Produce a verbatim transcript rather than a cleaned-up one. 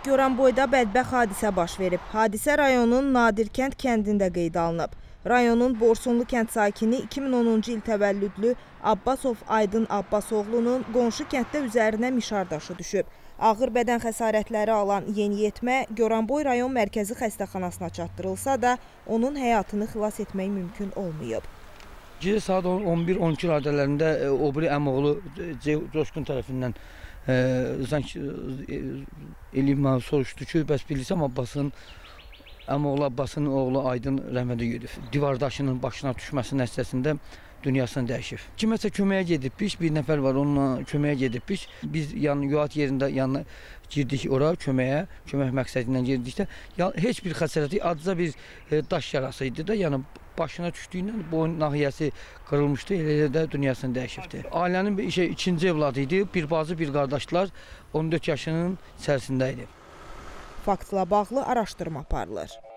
Goranboyda bədbəxt hadisə baş verib. Hadisə rayonun Nadirkənd kəndində qeydə alınıb. Rayonun Borsunlu kənd sakini iki min onuncu il təvəllüdlü Abbasov Aydın Abbasoğlunun qonşu kənddə üzərinə mişar daşı düşüb. Ağır bədən xəsarətləri alan yeniyetmə Goranboy rayon mərkəzi xəstəxanasına çatdırılsa da, onun həyatını xilas etmək mümkün olmayıb. Gecə saat on bir on iki radələrində o biri əmoğlu Coşqun tərəfindən zank eləyib mənə soruşdu ki, bəs bilirsəm Abbasın, əmoğlu Abbasın oğlu Aydın rəhmətə gedib. Divar daşının başına düşməsi nəticəsində dünyasını dəyişib. Kiməsə köməyə gedibmiş, bir nəfər var onunla köməyə gedibmiş. Biz yəni yuat yerində yanına girdik ora köməyə, kömək məqsədi ilə girdikdə heç bir xəsarəti, adca bir daş yarası idi da, yəni başına düşdüyündən boyun nahiyəsi qırılmışdı, elə də dünyasını dəyişibdi. Ailənin şey, ikinci evladı idi, bir bacı, bir qardaşlar on dörd yaşının içərisində idi. Faktla bağlı araşdırma aparılır.